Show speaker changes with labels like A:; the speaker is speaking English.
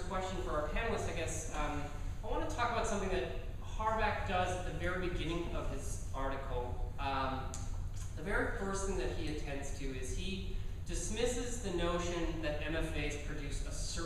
A: first question for our panelists, I guess, I want to talk about something that Harbach does at the very beginning of his article. The very first thing that he attends to is he dismisses the notion that MFAs produce a